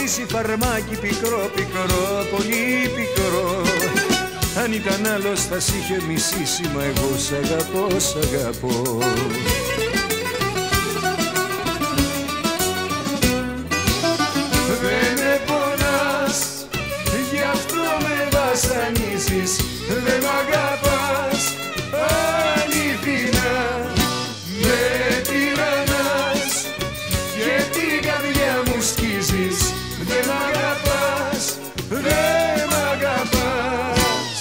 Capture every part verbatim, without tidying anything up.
κοστίσει φαρμάκι πικρό, πικρό, πολύ πικρό. Αν ήταν άλλος θα σ' είχε μισήσει, μα εγώ σ' αγαπώ, σ' αγαπώ. Δεν με πονάς, γι' αυτό με βασανίζεις. Δεν μ' αγαπάς, αληθινά. Με τυραννάς και την καρδιά μου σκίζεις. Δεν μ' αγαπάς, δεν μ' αγαπάς.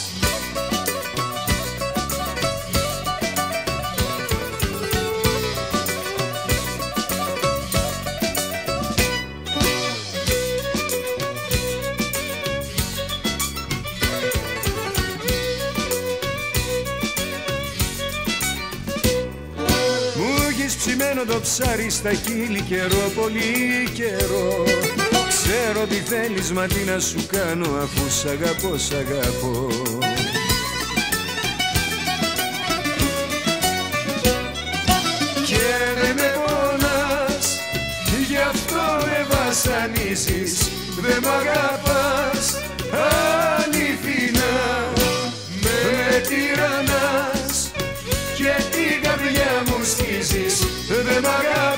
Ψημένο το ψάρι στα χείλη καιρό, πολύ καιρό. Ξέρω τι θέλεις, μα τι να σου κάνω, αφού σ' αγαπώ, σ' αγαπώ. Και δεν με πονάς, γι' αυτό με βασανίζεις. Δεν μ' αγαπάς, αληθινά. Με τυραννάς και την καρδιά μου σκίζεις. Δεν μ' αγαπάς.